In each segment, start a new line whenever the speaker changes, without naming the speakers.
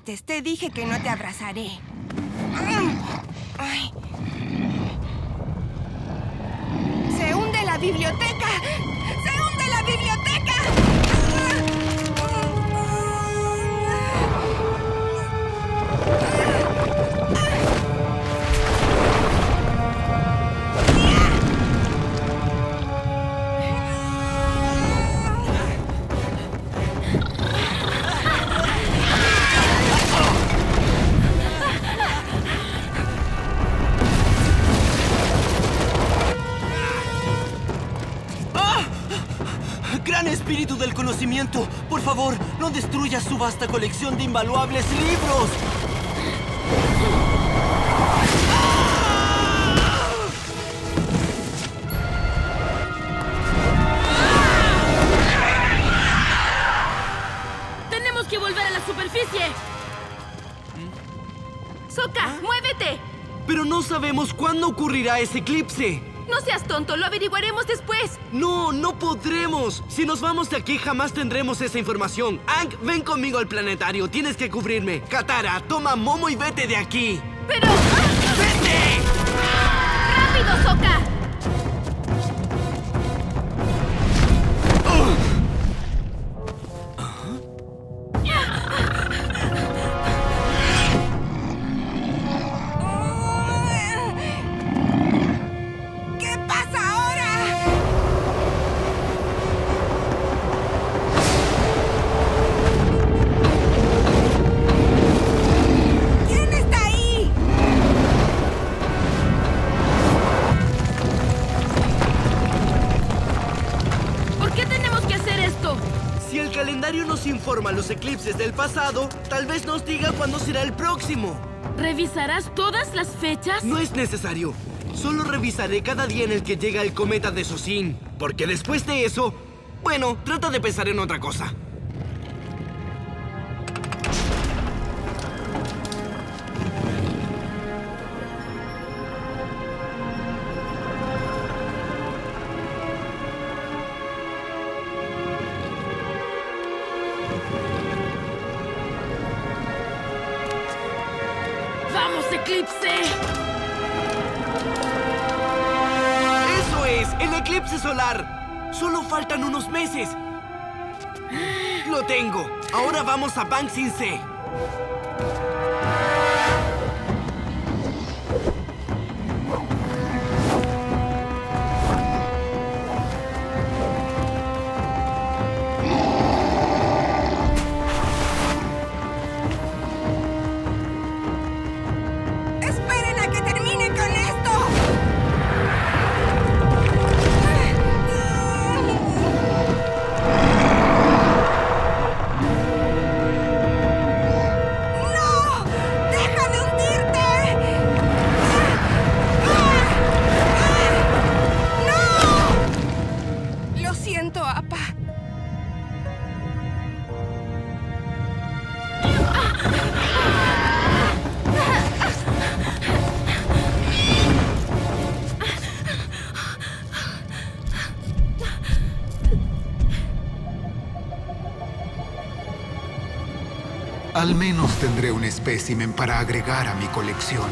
insistes. Te dije que no te abrazaré. Ay. ¡Se hunde la biblioteca! ¡Se hunde la biblioteca!
¡Gran espíritu del conocimiento! Por favor, no destruyas su vasta colección de invaluables libros.
¡Tenemos que volver a la superficie! ¡Sokka, muévete!
Pero no sabemos cuándo ocurrirá ese eclipse.
No seas tonto, lo averiguaremos después.
No, no podremos. Si nos vamos de aquí, jamás tendremos esa información. Aang, ven conmigo al planetario. Tienes que cubrirme. Katara, toma a Momo y vete de aquí.
Pero...
¡Vete!
¡Rápido, Sokka!
Nos informa los eclipses del pasado, tal vez nos diga cuándo será el próximo.
¿Revisarás todas las fechas?
No es necesario. Solo revisaré cada día en el que llega el cometa de Sozin. Porque después de eso... Bueno, trata de pensar en otra cosa.
¡Vamos, eclipse!
¡Eso es! ¡El eclipse solar! Solo faltan unos meses. ¡Lo tengo! Ahora vamos a Bang Sin Se.
Al menos tendré un espécimen para agregar a mi colección.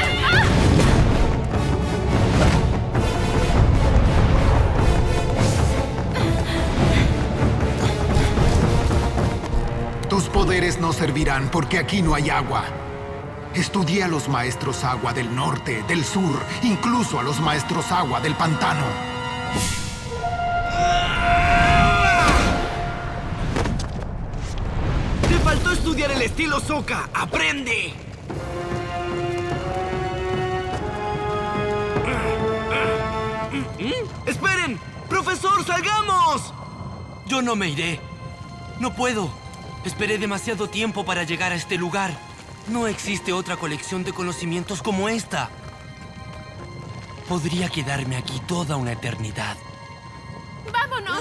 Tus poderes no servirán porque aquí no hay agua. Estudié a los maestros agua del norte, del sur, incluso a los maestros agua del pantano.
Faltó estudiar el estilo Sokka. ¡Aprende! ¡Esperen! ¡Profesor, salgamos!
Yo no me iré. No puedo. Esperé demasiado tiempo para llegar a este lugar. No existe otra colección de conocimientos como esta. Podría quedarme aquí toda una eternidad.
¡Vámonos!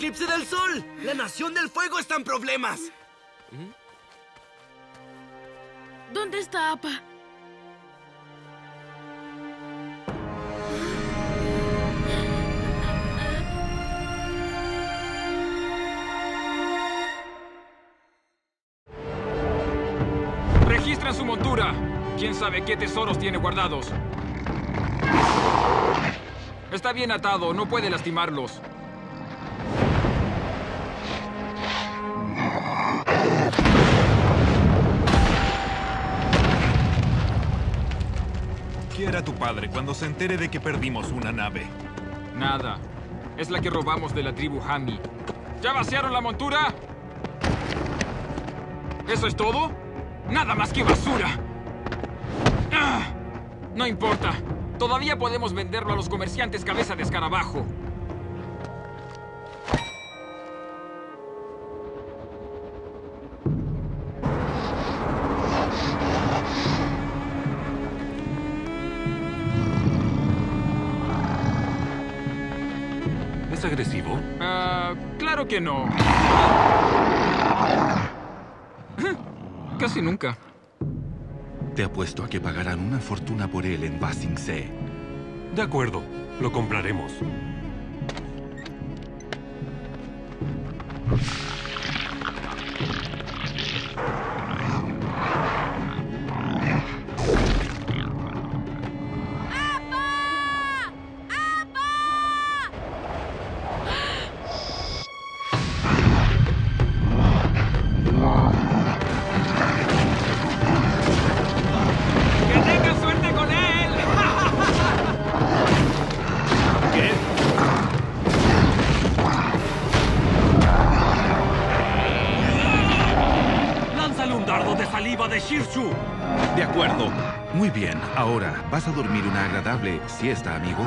eclipse del sol! ¡La Nación del Fuego está en problemas!
¿Dónde está Appa?
¡Registran su montura! ¿Quién sabe qué tesoros tiene guardados? Está bien atado, no puede lastimarlos.
¿Qué hará tu padre cuando se entere de que perdimos una nave?
Nada. Es la que robamos de la tribu Hami. ¿Ya vaciaron la montura? ¿Eso es todo? ¡Nada más que basura! ¡Ah! No importa. Todavía podemos venderlo a los comerciantes cabeza de escarabajo.
¿Es agresivo?
Claro que no. Casi nunca.
Te apuesto a que pagarán una fortuna por él en Ba Sing Se.
De acuerdo, lo compraremos.
De acuerdo. Muy bien. Ahora, ¿vas a dormir una agradable siesta, amigo?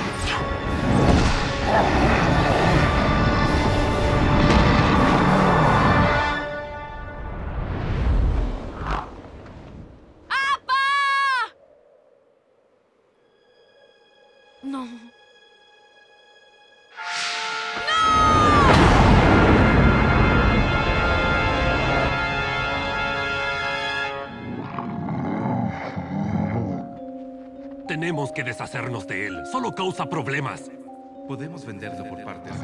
¡Appa! No.
Tenemos que deshacernos de él. Solo causa problemas.
Podemos venderlo por partes.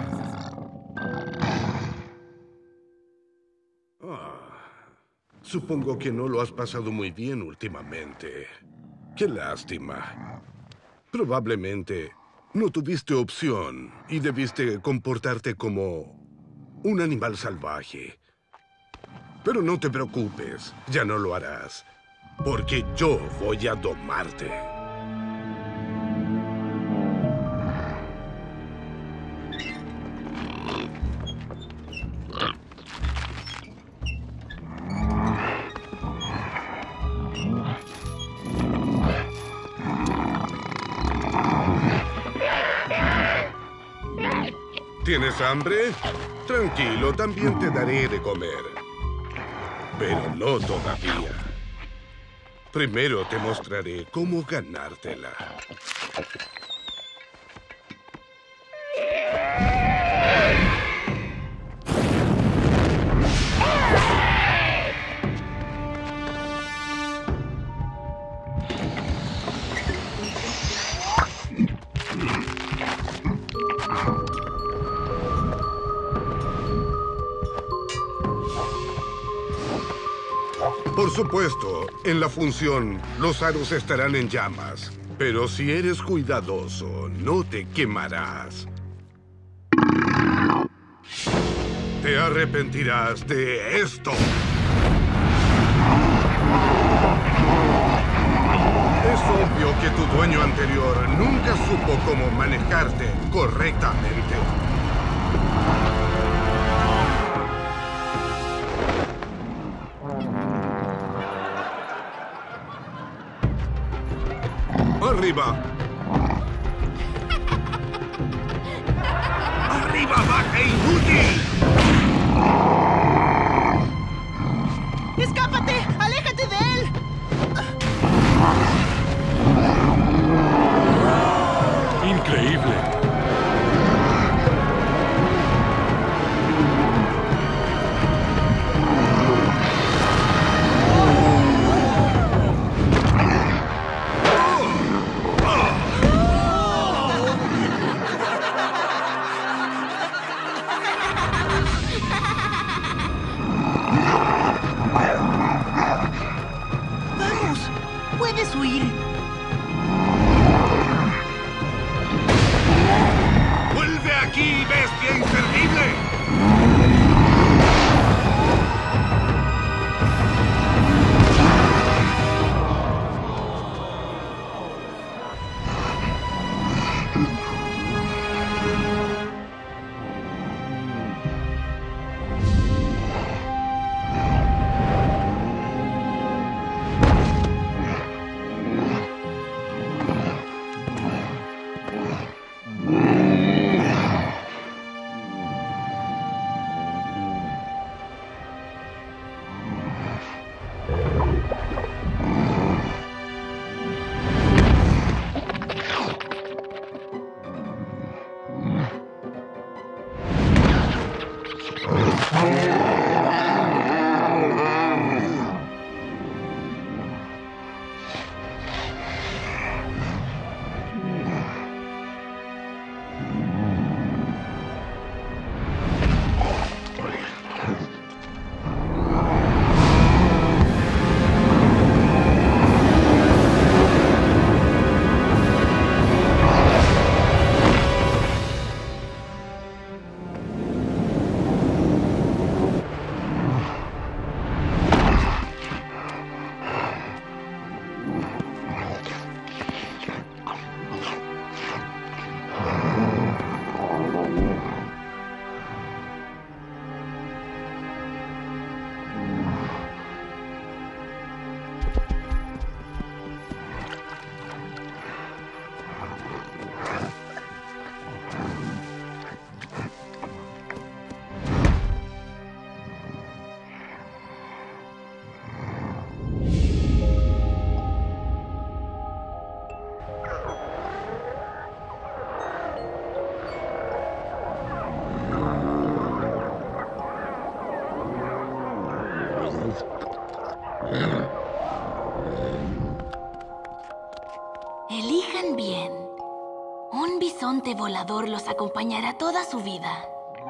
Supongo que no lo has pasado muy bien últimamente. Qué lástima. Probablemente no tuviste opción y debiste comportarte como un animal salvaje. Pero no te preocupes, ya no lo harás, porque yo voy a domarte. ¿Tienes hambre? Tranquilo, también te daré de comer. Pero no todavía. Primero te mostraré cómo ganártela. Por supuesto, en la función, los aros estarán en llamas. Pero si eres cuidadoso, no te quemarás. Te arrepentirás de esto. Es obvio que tu dueño anterior nunca supo cómo manejarte correctamente. ¡Arriba! ¡Arriba, vaca inútil!
¡Escápate! ¡Aléjate de él!
Increíble.
Elijan bien. Un bisonte volador los acompañará toda su vida.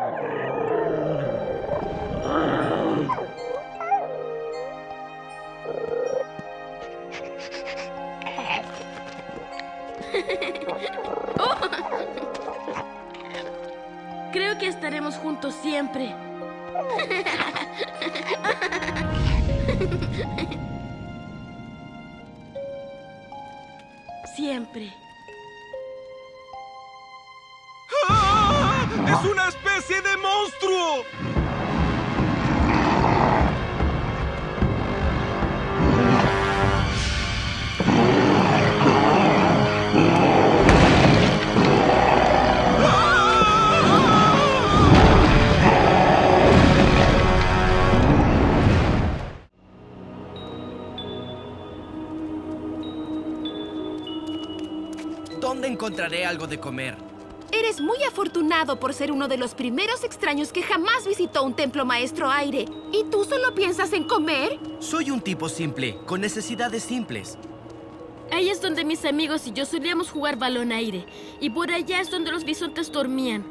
Creo que estaremos juntos siempre. Siempre.
¡Ah! ¡Es una especie de monstruo! ¿Dónde encontraré algo de comer?
Eres muy afortunado por ser uno de los primeros extraños que jamás visitó un templo maestro aire. ¿Y tú solo piensas en comer?
Soy un tipo simple, con necesidades simples.
Ahí es donde mis amigos y yo solíamos jugar balón aire. Y por allá es donde los bisontes dormían.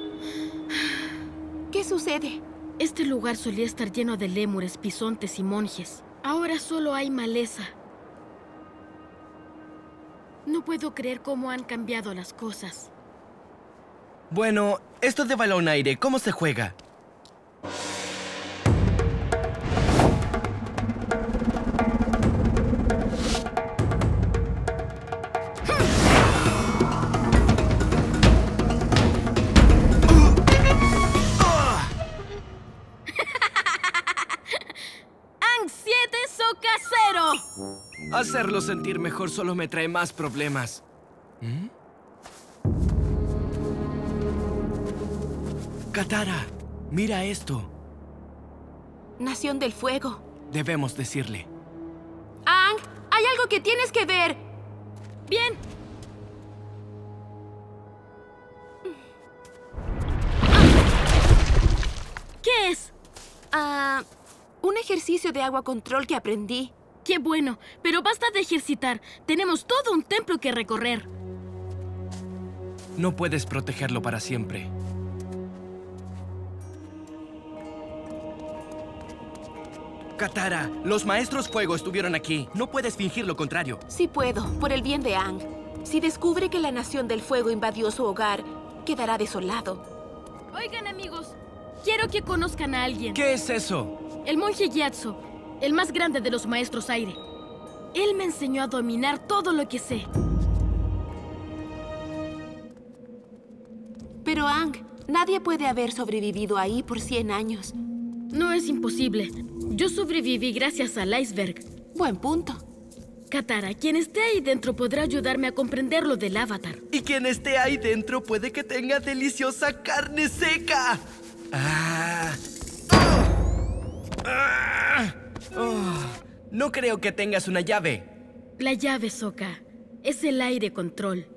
¿Qué sucede?
Este lugar solía estar lleno de lémures, bisontes y monjes. Ahora solo hay maleza. No puedo creer cómo han cambiado las cosas.
Bueno, esto de balón aire, ¿cómo se juega?
¡Ang 7 Soca 0!
Hacerlo sentir mejor solo me trae más problemas. Katara, mira esto.
Nación del Fuego.
Debemos decirle.
Ang, hay algo que tienes que ver.
Bien. ¿Qué es?
Un ejercicio de agua control que aprendí.
¡Qué bueno! Pero basta de ejercitar. Tenemos todo un templo que recorrer.
No puedes protegerlo para siempre. Katara, los maestros fuego estuvieron aquí. No puedes fingir lo contrario.
Sí puedo, por el bien de Ang. Si descubre que la Nación del Fuego invadió su hogar, quedará desolado.
Oigan, amigos, quiero que conozcan a alguien.
¿Qué es eso?
El monje Gyatso, el más grande de los maestros aire. Él me enseñó a dominar todo lo que sé.
Pero Ang, nadie puede haber sobrevivido ahí por 100 años.
No es imposible. Yo sobreviví gracias al iceberg.
Buen punto.
Katara, quien esté ahí dentro podrá ayudarme a comprender lo del avatar.
Y quien esté ahí dentro puede que tenga deliciosa carne seca. No creo que tengas una llave.
La llave, Sokka, es el aire control.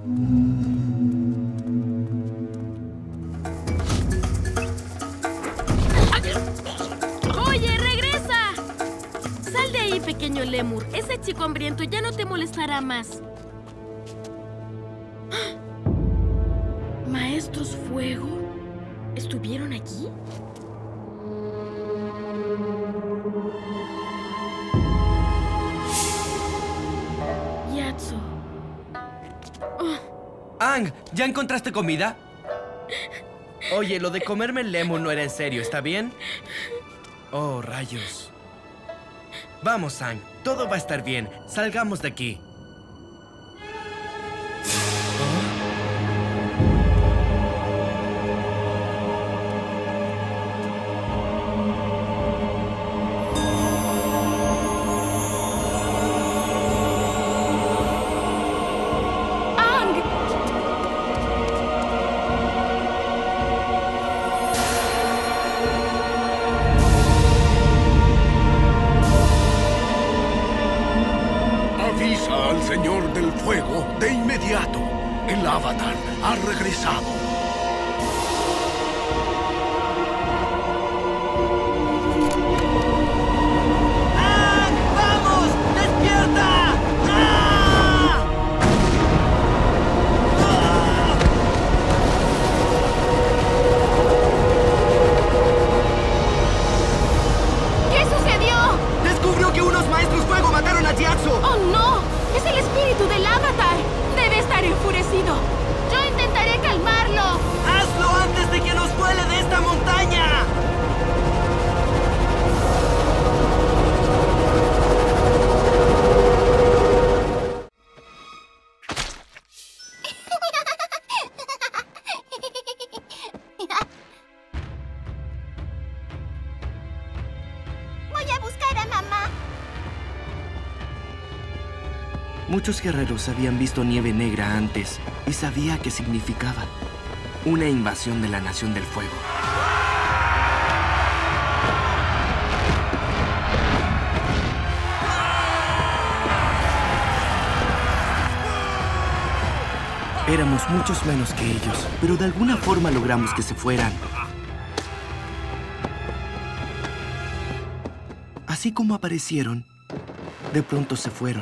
¡Oye, regresa! Sal de ahí, pequeño lémur. Ese chico hambriento ya no te molestará más. ¿Maestros Fuego? ¿Estuvieron aquí? Yatso.
Aang, ¿ya encontraste comida? Oye, lo de comerme el lemon no era en serio, ¿está bien? Oh, rayos. Vamos, Aang. Todo va a estar bien. Salgamos de aquí.
Avisa al Señor del Fuego de inmediato. El Avatar ha regresado.
¡Vamos! ¡Despierta! ¡Ah!
¿Qué sucedió?
Descubrió que unos maestros fuego mataron a Gyatso.
¡Oh, no! ¡Es el espíritu del Avatar! Debe estar enfurecido. Yo intentaré calmarlo.
¡Hazlo antes de que nos vuele de esta montaña!
Voy a buscar a mamá.
Muchos guerreros habían visto nieve negra antes y sabía qué significaba. Una invasión de la Nación del Fuego. Éramos muchos menos que ellos, pero de alguna forma logramos que se fueran. Así como aparecieron, de pronto se fueron.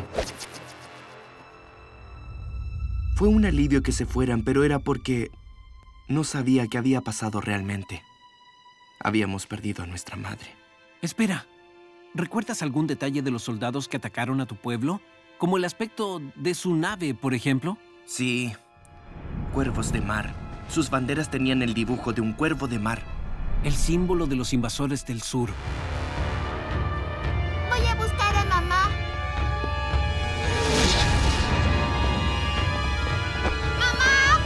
Fue un alivio que se fueran, pero era porque no sabía qué había pasado realmente. Habíamos perdido a nuestra madre.
Espera, ¿recuerdas algún detalle de los soldados que atacaron a tu pueblo? Como el aspecto de su nave, por ejemplo.
Sí, cuervos de mar. Sus banderas tenían el dibujo de un cuervo de mar.
El símbolo de los invasores del sur.
Voy a buscar a mamá. ¡Mamá!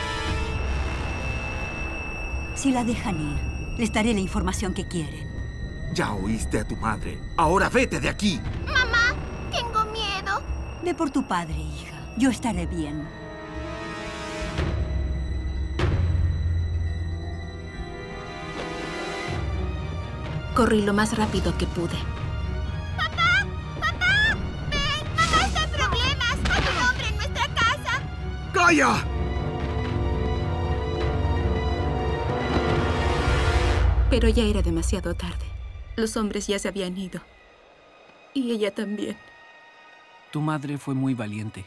Si la dejan ir, les daré la información que quieren.
Ya oíste a tu madre. Ahora vete de aquí.
Mamá, tengo miedo.
Ve por tu padre, hija. Yo estaré bien.
Corrí lo más rápido que pude.
¡Papá! ¡Papá! ¡Ven! ¡Mamá está en problemas! ¡Hay un hombre en nuestra casa!
¡Calla!
Pero ya era demasiado tarde. Los hombres ya se habían ido. Y ella también.
Tu madre fue muy valiente.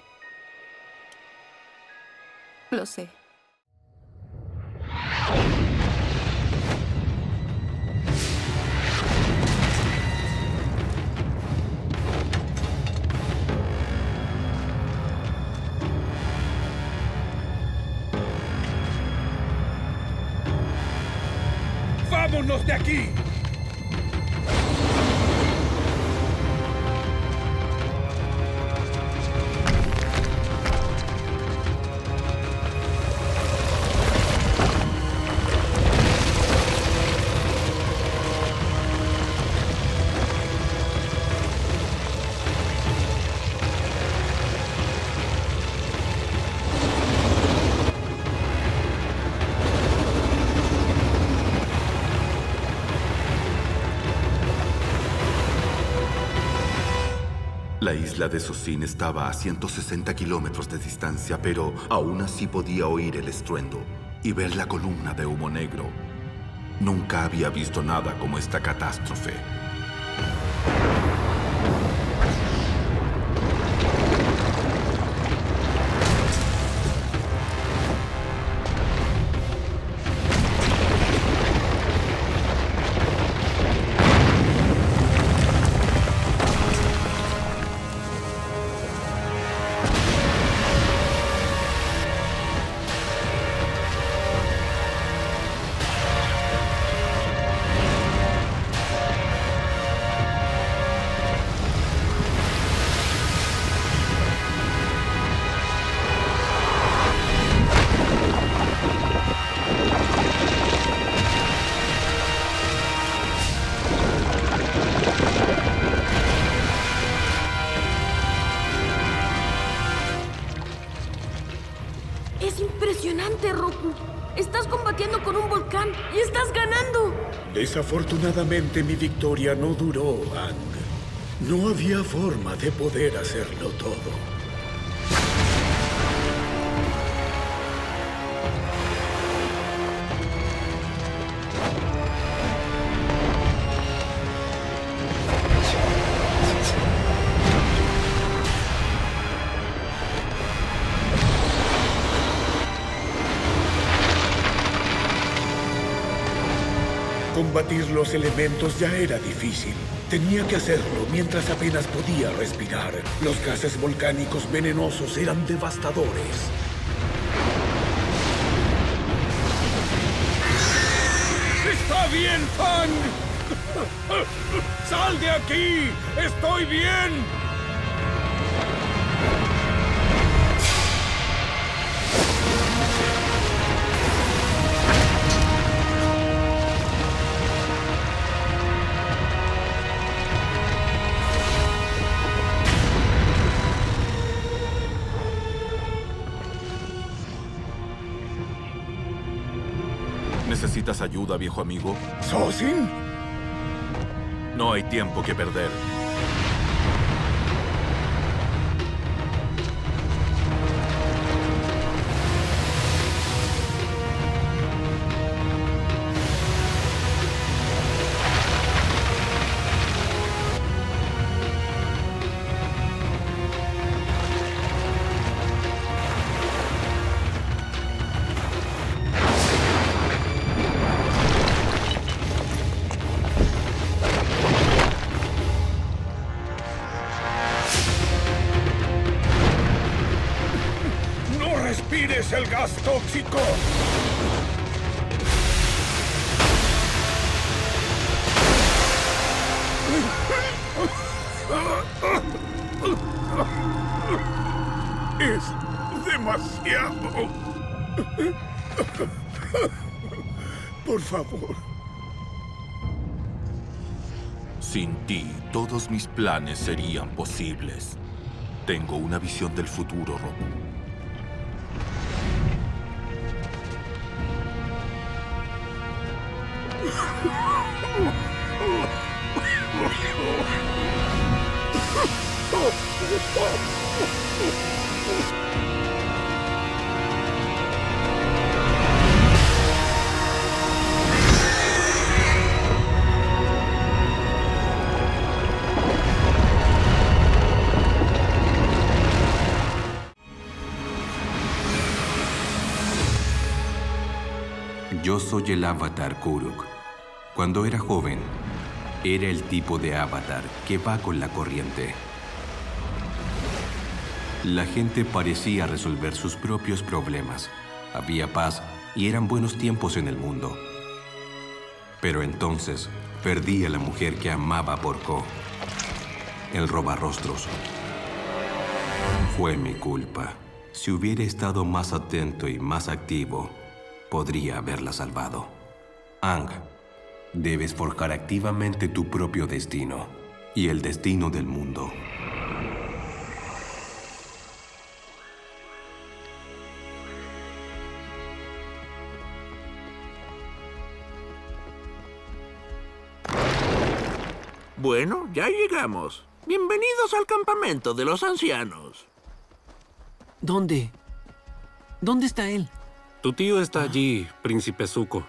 Lo sé.
¡Vámonos de aquí!
La isla de Sosin estaba a 160 kilómetros de distancia, pero aún así podía oír el estruendo y ver la columna de humo negro. Nunca había visto nada como esta catástrofe.
Es impresionante, Roku. Estás combatiendo con un volcán y estás ganando.
Desafortunadamente, mi victoria no duró, Aang. No había forma de poder hacerlo todo. Combatir los elementos ya era difícil. Tenía que hacerlo mientras apenas podía respirar. Los gases volcánicos venenosos eran devastadores.
¡Está bien, Aang! ¡Sal de aquí! ¡Estoy bien!
¿Necesitas ayuda, viejo amigo?
¿Sosin?
No hay tiempo que perder.
¡Respires el gas tóxico!
Es demasiado. Por favor.
Sin ti, todos mis planes serían posibles. Tengo una visión del futuro, Roku.
Yo soy el Avatar Kuruk. Cuando era joven, era el tipo de avatar que va con la corriente. La gente parecía resolver sus propios problemas. Había paz y eran buenos tiempos en el mundo. Pero entonces perdí a la mujer que amaba por Ko, el robarrostros. Fue mi culpa. Si hubiera estado más atento y más activo, podría haberla salvado. Aang, debes forjar activamente tu propio destino y el destino del mundo.
Bueno, ya llegamos. Bienvenidos al campamento de los ancianos.
¿Dónde? ¿Dónde está él?
Tu tío está allí, Príncipe Zuko.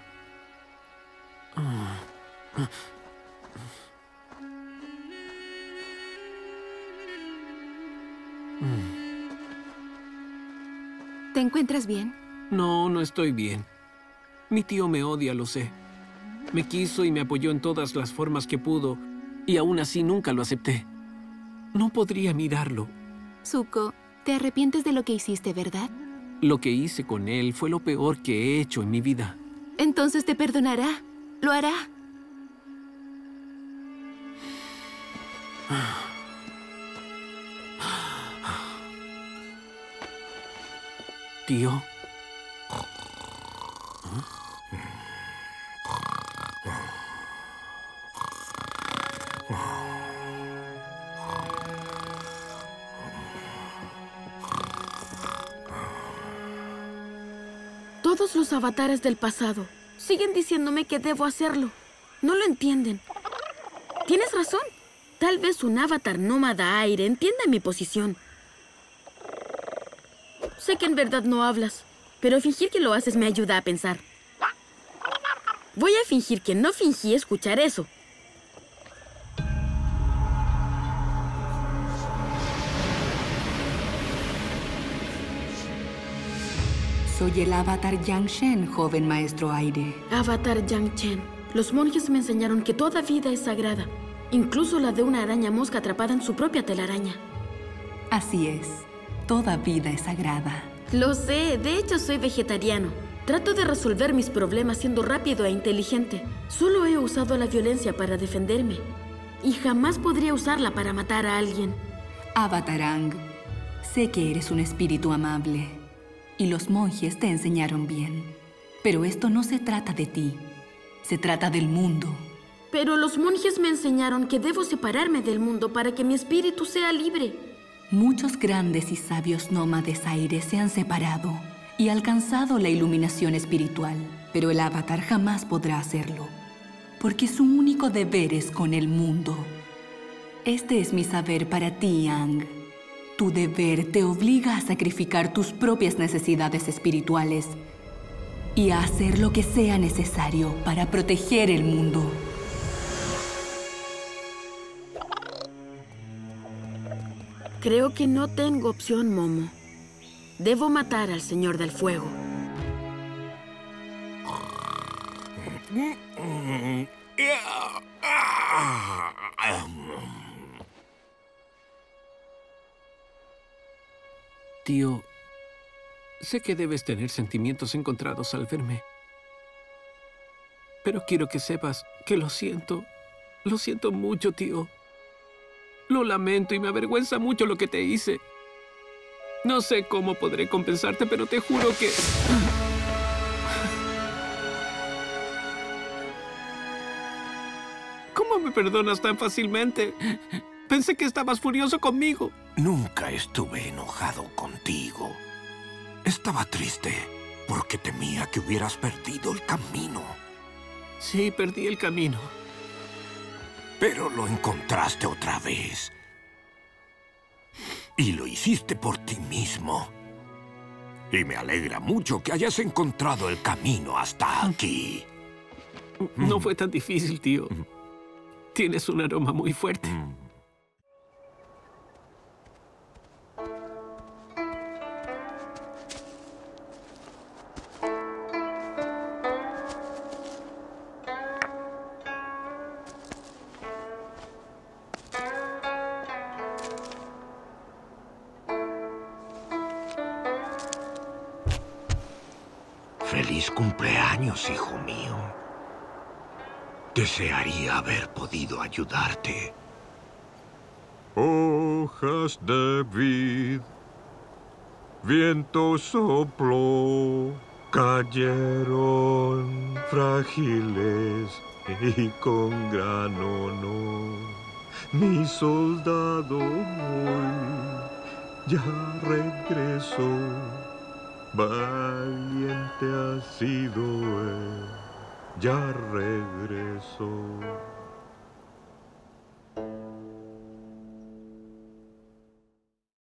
¿Te encuentras bien?
No, no estoy bien. Mi tío me odia, lo sé. Me quiso y me apoyó en todas las formas que pudo, y aún así nunca lo acepté. No podría mirarlo.
Zuko, te arrepientes de lo que hiciste, ¿verdad?
Lo que hice con él fue lo peor que he hecho en mi vida.
Entonces te perdonará. Lo hará.
Tío.
Todos los avatares del pasado siguen diciéndome que debo hacerlo. No lo entienden. Tienes razón. Tal vez un avatar nómada aire entienda mi posición. Sé que en verdad no hablas, pero fingir que lo haces me ayuda a pensar. Voy a fingir que no fingí escuchar eso.
Soy el avatar Yang Shen, joven maestro aire.
Avatar Yang Chen. Los monjes me enseñaron que toda vida es sagrada, incluso la de una araña mosca atrapada en su propia telaraña.
Así es. Toda vida es sagrada.
Lo sé. De hecho, soy vegetariano. Trato de resolver mis problemas siendo rápido e inteligente. Solo he usado la violencia para defenderme. Y jamás podría usarla para matar a alguien.
Avatar Aang, sé que eres un espíritu amable. Y los monjes te enseñaron bien. Pero esto no se trata de ti. Se trata del mundo.
Pero los monjes me enseñaron que debo separarme del mundo para que mi espíritu sea libre.
Muchos grandes y sabios nómades aires se han separado y alcanzado la iluminación espiritual. Pero el avatar jamás podrá hacerlo, porque su único deber es con el mundo. Este es mi saber para ti, Aang. Tu deber te obliga a sacrificar tus propias necesidades espirituales y a hacer lo que sea necesario para proteger el mundo.
Creo que no tengo opción, Momo. Debo matar al Señor del Fuego.
Tío, sé que debes tener sentimientos encontrados al verme. Pero quiero que sepas que lo siento. Lo siento mucho, tío. Lo lamento y me avergüenza mucho lo que te hice. No sé cómo podré compensarte, pero te juro que... ¿Cómo me perdonas tan fácilmente? Pensé que estabas furioso conmigo.
Nunca estuve enojado contigo. Estaba triste porque temía que hubieras perdido el camino.
Sí, perdí el camino.
Pero lo encontraste otra vez. Y lo hiciste por ti mismo. Y me alegra mucho que hayas encontrado el camino hasta aquí.
No fue tan difícil, tío. Tienes un aroma muy fuerte.
Feliz cumpleaños, hijo mío. Desearía haber podido ayudarte.
Hojas de vid, viento sopló, cayeron frágiles y con gran honor. Mi soldado hoy ya regresó. Valiente ha sido él, ya regresó.